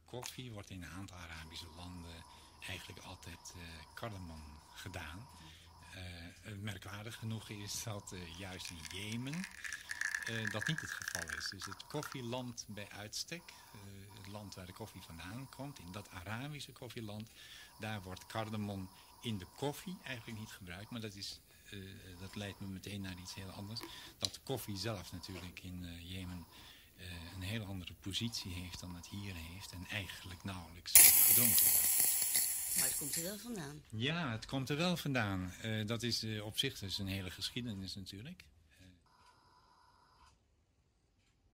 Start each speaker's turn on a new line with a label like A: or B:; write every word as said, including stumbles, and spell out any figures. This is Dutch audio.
A: koffie wordt in een aantal Arabische landen eigenlijk altijd uh, cardamom gedaan. Uh, merkwaardig genoeg is dat uh, juist in Jemen uh, dat niet het geval is. Dus het koffieland bij uitstek, uh, het land waar de koffie vandaan komt, in dat Arabische koffieland, daar wordt cardamom in de koffie eigenlijk niet gebruikt. Maar dat, is, uh, dat leidt me meteen naar iets heel anders. Dat de koffie zelf natuurlijk in uh, Jemen uh, een heel andere positie heeft dan het hier heeft. En eigenlijk nauwelijks gedronken wordt.
B: Maar het komt er wel vandaan.
A: Ja, het komt er wel vandaan. Uh, dat is uh, op zich dus een hele geschiedenis natuurlijk.